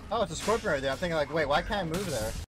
Oh, it's a scorpion right there. I'm thinking like, wait, why can't I move there?